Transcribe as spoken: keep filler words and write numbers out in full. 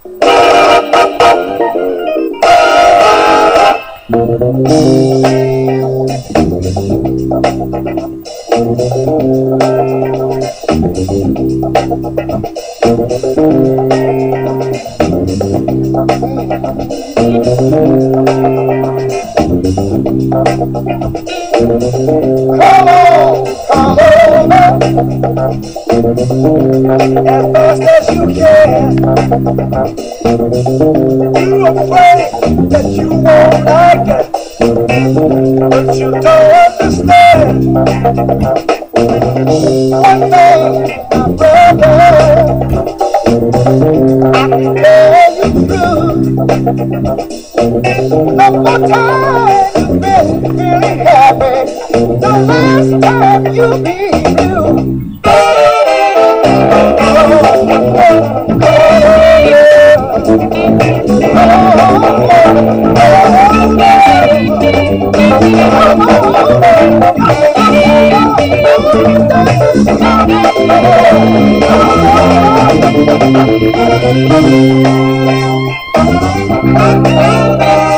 As fast as you can. You're afraid that you won't like it, but you don't understand. One thing, my brother, I can tell you true. The more time you've been really happy, the last time you'll be blue. Oh,